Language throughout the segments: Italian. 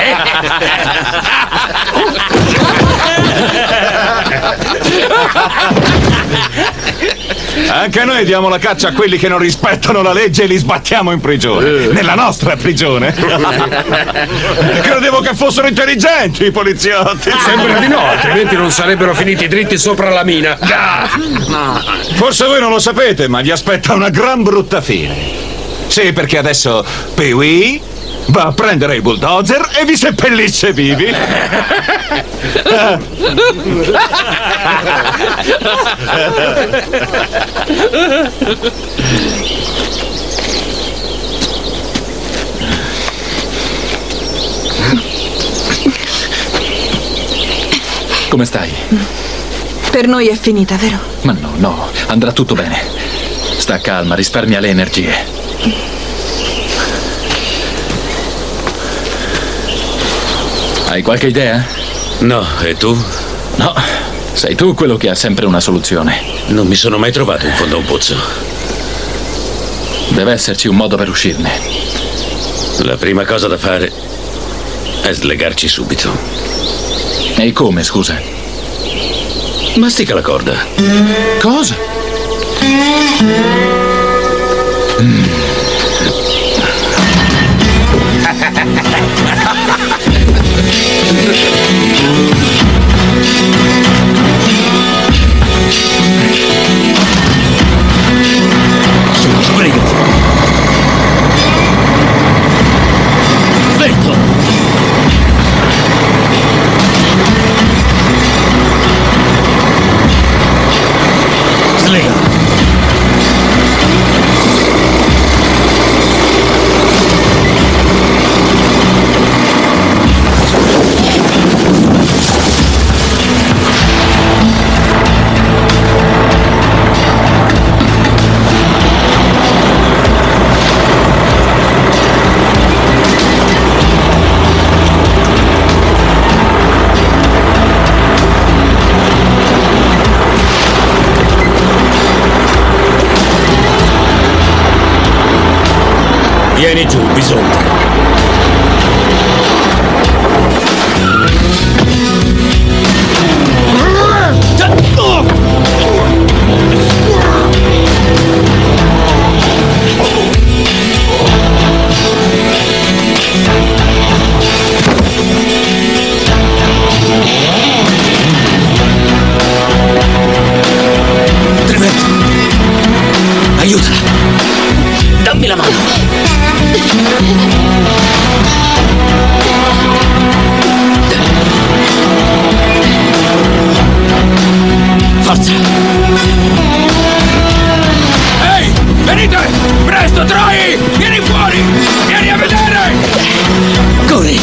Anche noi diamo la caccia a quelli che non rispettano la legge e li sbattiamo in prigione. Nella nostra prigione. Credevo che fossero intelligenti i poliziotti. Sembra di no, altrimenti non sarebbero finiti dritti sopra la mina. Forse voi non lo sapete, ma vi aspetta una gran brutta fine. Sì, perché adesso Pee-wee va a prendere il bulldozer e vi seppellisce vivi. Come stai? Per noi è finita, vero? Ma no, andrà tutto bene. Sta calma, risparmia le energie. Hai qualche idea? No, e tu? No, sei tu quello che ha sempre una soluzione. Non mi sono mai trovato in fondo a un pozzo. Deve esserci un modo per uscirne. La prima cosa da fare è slegarci subito. E come, scusa? Mastica la corda. Cosa? Sbrigati. Svetto. Slega. Vieni giù, bisonte. Tremendo. Aiutala. Dammi la mano. Forza! Ehi! Venite! Presto, Troy! Vieni fuori! Vieni a vedere! Corri!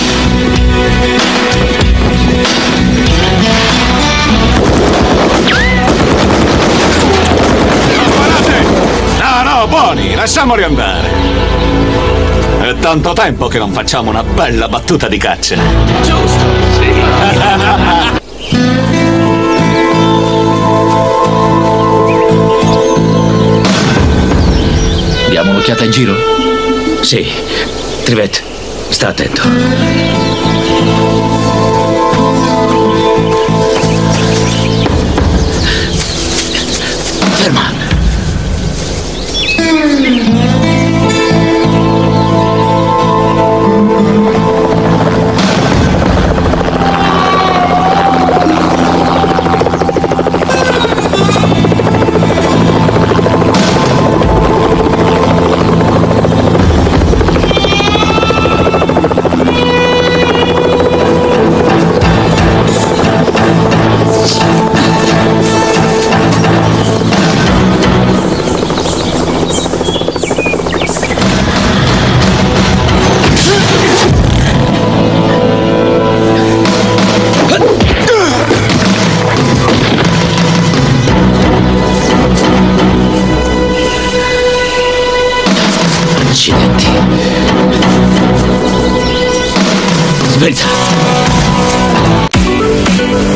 Non sparate! No, buoni, lasciamoli andare. È tanto tempo che non facciamo una bella battuta di caccia. Giusto! Sì! Diamo un'occhiata in giro? Sì. Trivette, sta attento. Ferma! Accidenti. Svelta.